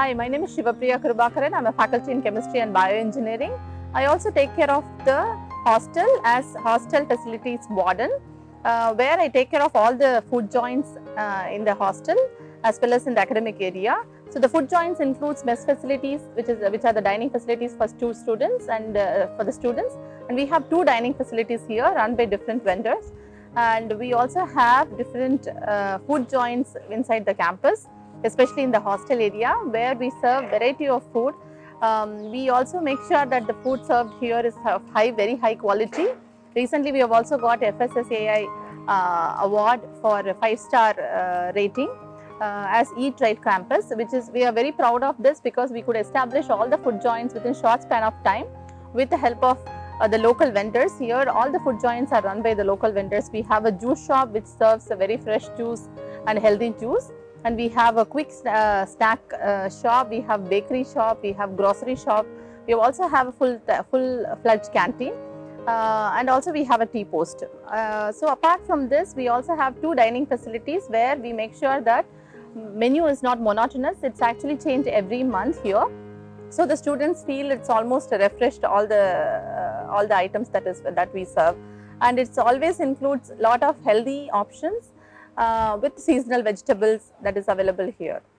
Hi, my name is Shivapriya Krubakaran. I'm a faculty in chemistry and bioengineering. I also take care of the hostel as hostel facilities warden, where I take care of all the food joints in the hostel as well as in the academic area. So the food joints includes mess facilities, which are the dining facilities for two students and for the students. And we have two dining facilities here run by different vendors. And we also have different food joints inside the campus, especially in the hostel area where we serve variety of food. We also make sure that the food served here is of very high quality. Recently, we have also got FSSAI award for a 5-star rating as Eat Right Campus, we are very proud of this because we could establish all the food joints within short span of time with the help of the local vendors. Here all the food joints are run by the local vendors. We have a juice shop which serves a very fresh juice and healthy juice, and we have a quick snack shop, we have bakery shop, we have grocery shop, we also have a full-fledged canteen, and also we have a tea post. So apart from this, we also have two dining facilities where we make sure that menu is not monotonous, it's actually changed every month here. So the students feel it's almost refreshed all the items that we serve, and it always includes a lot of healthy options with seasonal vegetables that is available here.